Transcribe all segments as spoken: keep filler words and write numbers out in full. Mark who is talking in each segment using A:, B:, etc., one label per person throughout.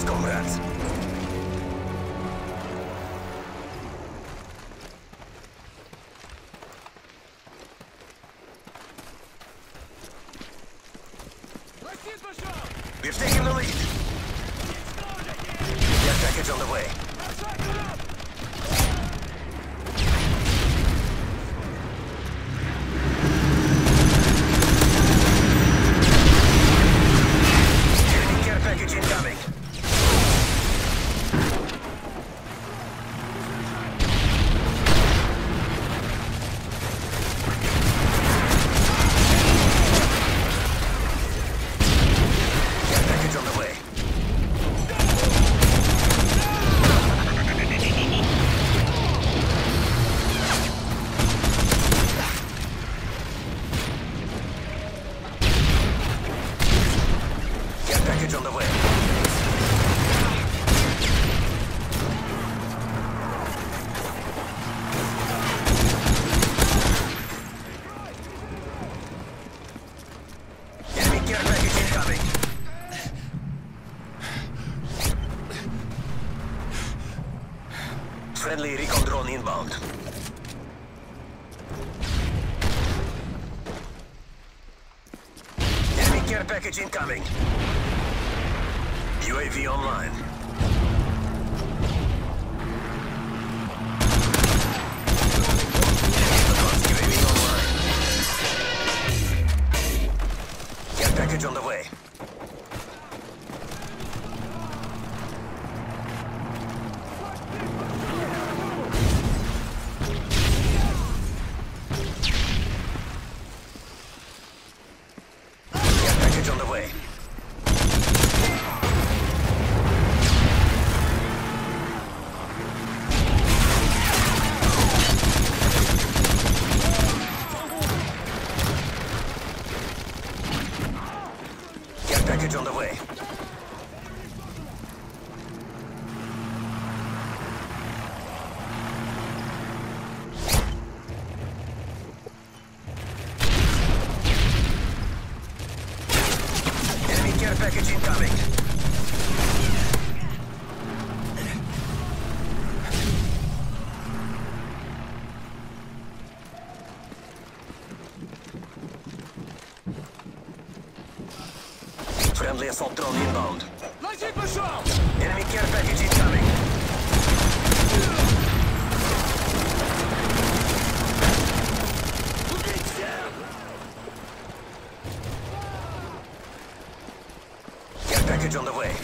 A: comrades. We've taken the lead. Care package on the way. Enemy care package incoming. On the way. Care package on the way. Enemy care package incoming. Friendly recon drone inbound. Enemy care package incoming. U A V online. U A V online. Care package on the way. On the way. Care package on the way. Care package incoming. Friendly assault drone inbound. Enemy care package incoming. Package on the way.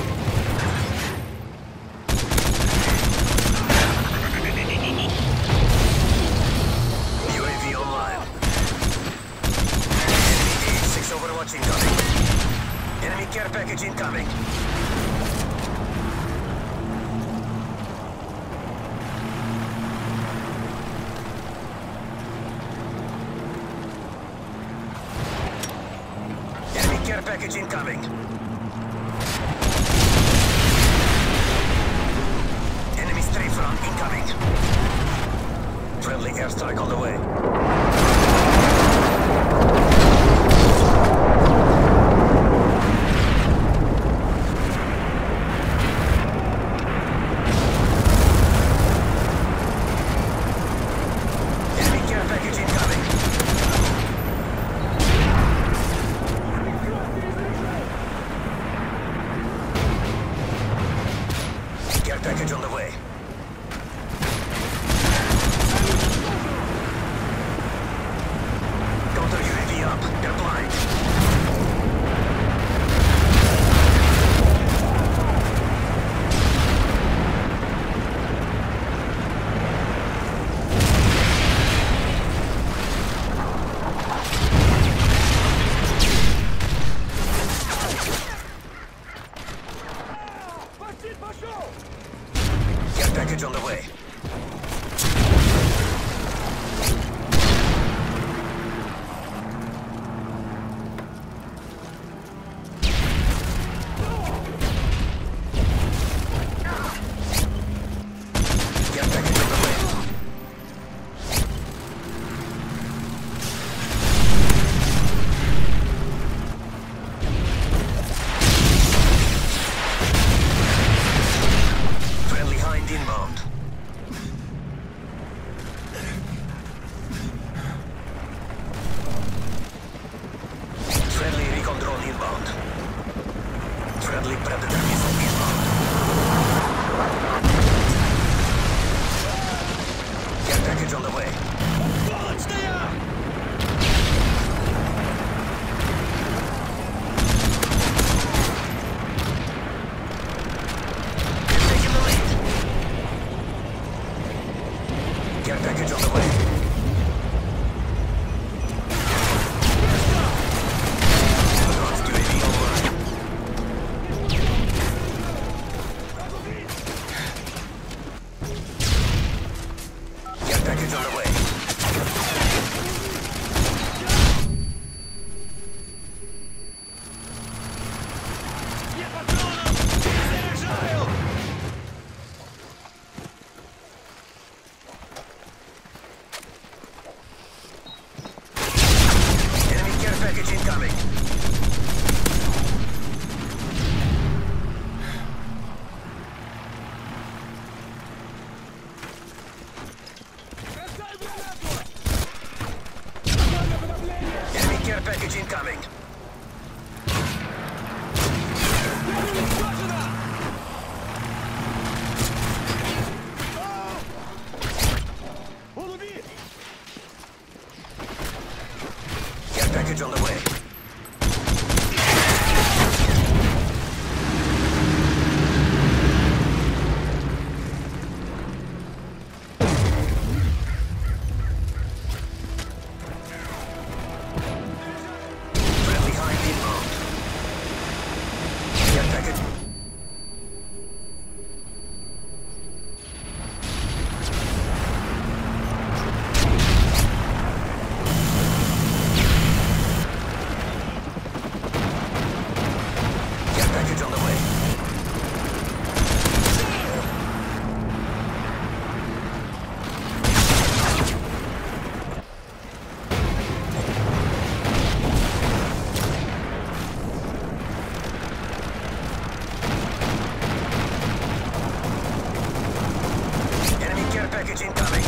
A: U A V online. Enemy A six Overwatch incoming. Enemy care package incoming. Enemy care package incoming. Enemy strafe run incoming. Friendly airstrike on the way. Enemy care package incoming. Care package on the way. Counter U A V up. They're blind. Care package on the way. package incoming. Care package on the way. Package incoming.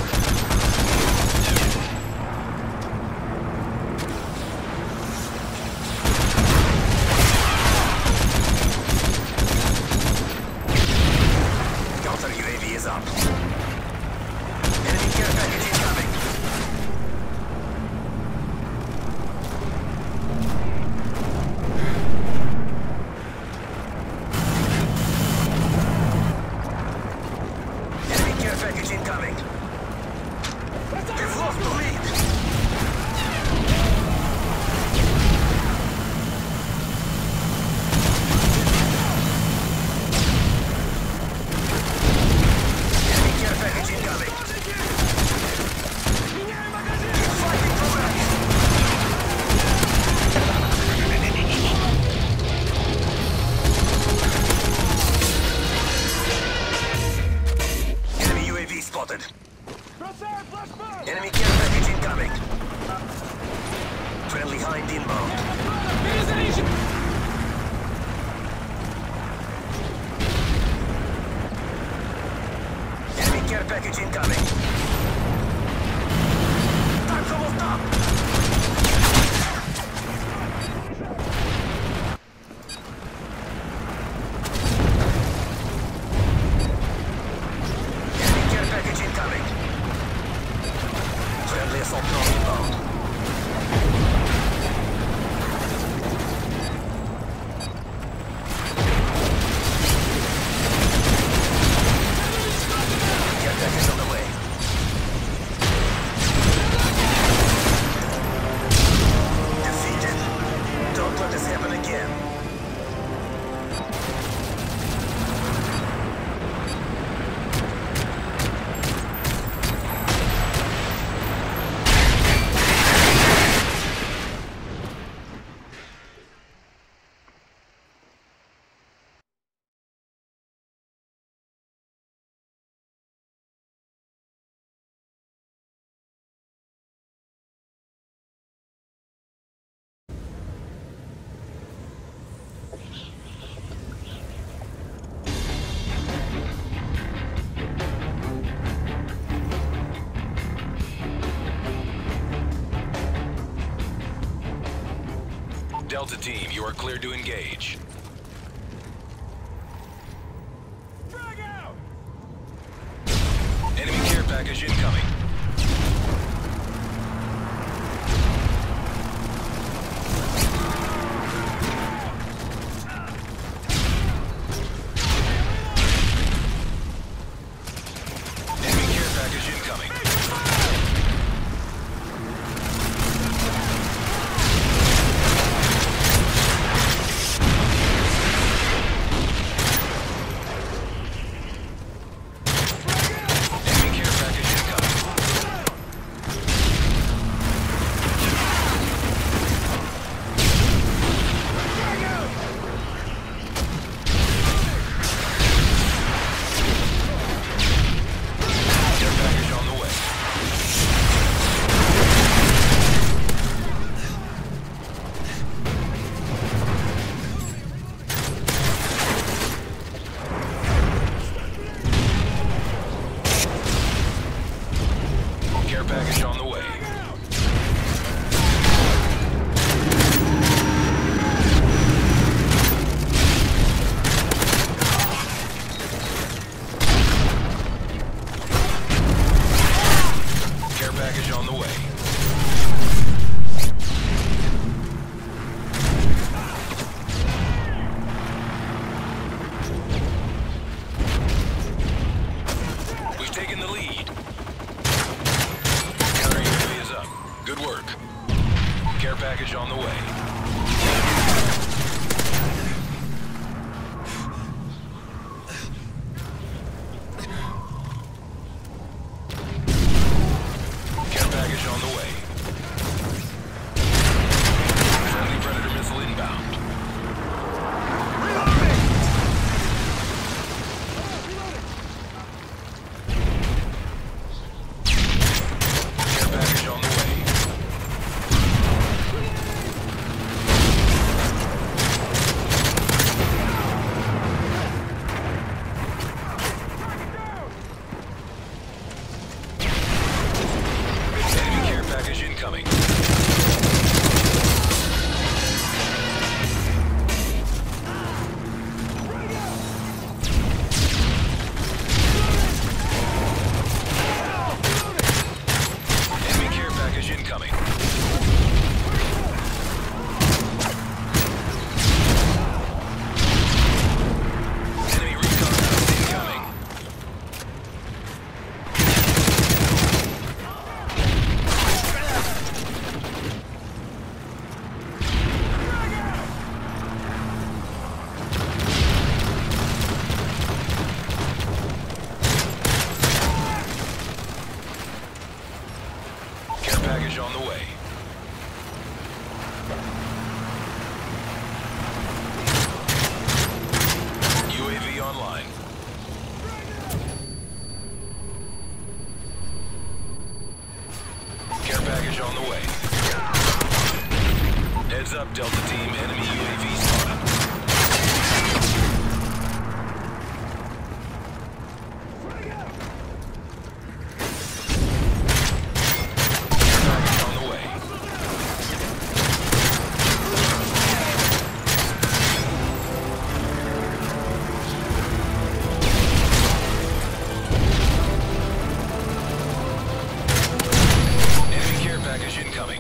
A: Counter U A V is up. Enemy care package incoming. Package incoming. We've lost the lead. Enemy care package incoming. Keep fighting for back. Enemy U A V spotted. Enemy care package incoming. Friendly Hind inbound. Enemy care package incoming. Time's almost up. Enemy care package incoming. Friendly assault drone inbound. Care package on the way. Defeated. Don't let this happen again.
B: Delta Team, you are clear to engage.
A: Frag out!
B: Enemy care package incoming. Enemy care package incoming. Enemy care package incoming. We've taken the lead. Counter U A V is up. Good work. Care package on the way. Care package on the way. Friendly Predator missile inbound. Care package on the way. Enemy care package incoming. Enemy care package incoming. Enemy recon house incoming. Care package on the way. U A V online. Care package on the way. Heads up, Delta Team. Enemy U A V spotted. Package on the way. Enemy care package incoming.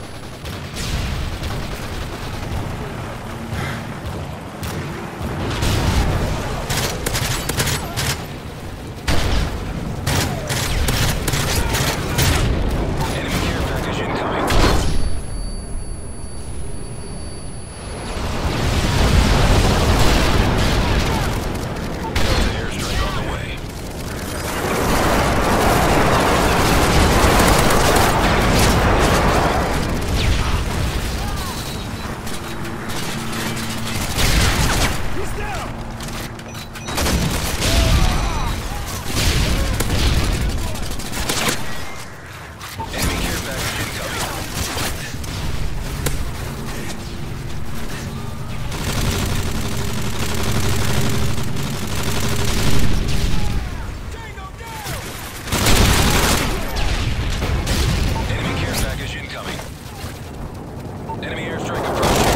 B: Enemy care package incoming. Delta airstrike on the way. Enemy care package incoming. Enemy care package incoming. Enemy airstrike approaching.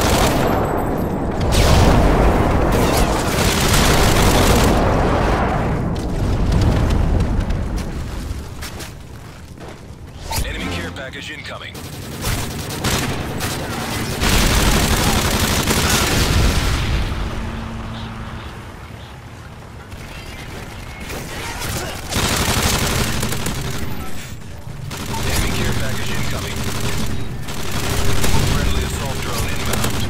B: Enemy care package incoming. Enemy care package incoming. Friendly assault drone inbound.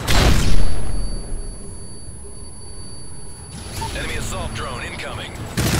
B: Enemy assault drone incoming.